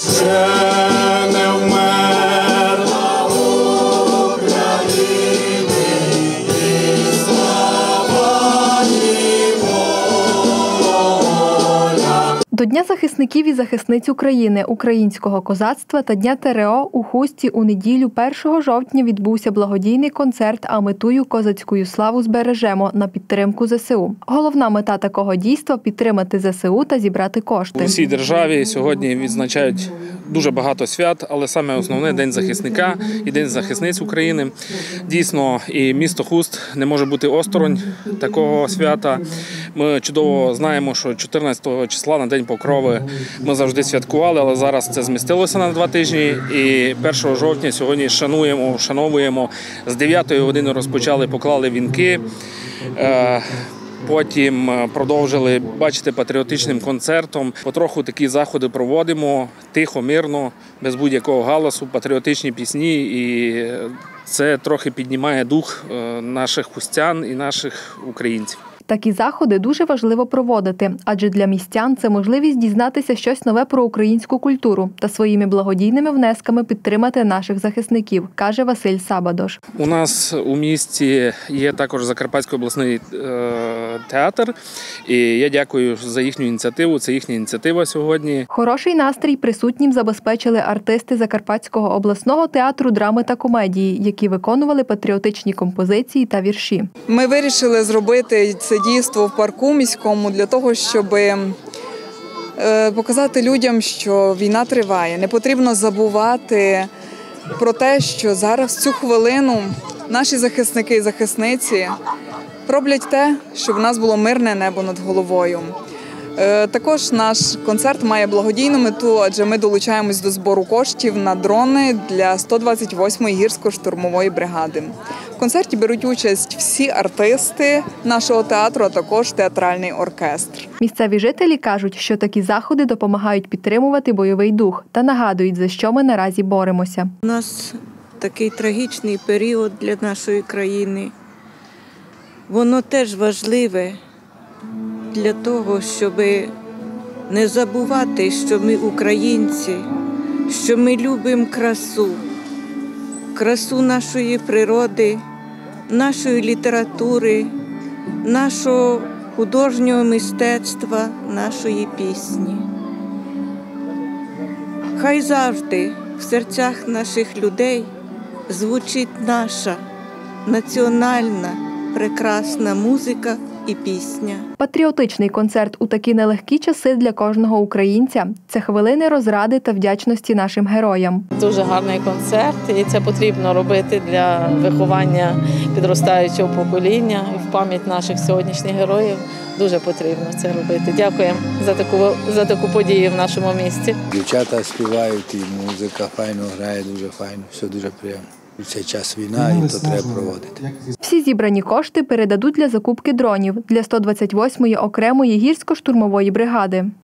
Ще не вмерла України, і слава і воля. До Дня захисників і захисниць України, українського козацтва та Дня ТрО у Хусті у неділю 1 жовтня відбувся благодійний концерт «А метую козацькую славу збережемо» на підтримку ЗСУ. Головна мета такого дійства – підтримати ЗСУ та зібрати кошти. У всій державі сьогодні відзначають дуже багато свят, але саме основне – День захисника і День захисниць України. Дійсно, і місто Хуст не може бути осторонь такого свята. Ми чудово знаємо, що 14 числа на День Покрови ми завжди святкували, але зараз це змістилося на 2 тижні. І 1 жовтня сьогодні вшановуємо. З 9 години розпочали, поклали вінки. Потім продовжили, бачите, патріотичним концертом. Потроху такі заходи проводимо, тихо, мирно, без будь-якого галасу, патріотичні пісні. І це трохи піднімає дух наших хустян і наших українців. Такі заходи дуже важливо проводити, адже для містян це можливість дізнатися щось нове про українську культуру та своїми благодійними внесками підтримати наших захисників, каже Василь Сабадош. У нас у місті є також Закарпатський обласний театр, і я дякую за їхню ініціативу, це їхня ініціатива сьогодні. Хороший настрій присутнім забезпечили артисти Закарпатського обласного театру драми та комедії, які виконували патріотичні композиції та вірші. Ми вирішили зробити це дійство в парку міському для того, щоб показати людям, що війна триває. Не потрібно забувати про те, що зараз в цю хвилину наші захисники і захисниці роблять те, щоб в нас було мирне небо над головою. Також наш концерт має благодійну мету, адже ми долучаємось до збору коштів на дрони для 128-ї гірсько-штурмової бригади. В концерті беруть участь всі артисти нашого театру, а також театральний оркестр. Місцеві жителі кажуть, що такі заходи допомагають підтримувати бойовий дух та нагадують, за що ми наразі боремося. У нас такий трагічний період для нашої країни. Воно теж важливе для того, щоб не забувати, що ми українці, що ми любимо красу нашої природи, нашої літератури, нашого художнього мистецтва, нашої пісні. Хай завжди в серцях наших людей звучить наша національна прекрасна музика і пісня. Патріотичний концерт у такі нелегкі часи для кожного українця – це хвилини розради та вдячності нашим героям. Дуже гарний концерт, і це потрібно робити для виховання підростаючого покоління. В пам'ять наших сьогоднішніх героїв дуже потрібно це робити. Дякуємо за таку подію в нашому місті. Дівчата співають, і музика файно грає, дуже файно, все дуже приємно. Це час війна, і то треба проводити. Всі зібрані кошти передадуть для закупки дронів для 128-ї окремої гірсько-штурмової бригади.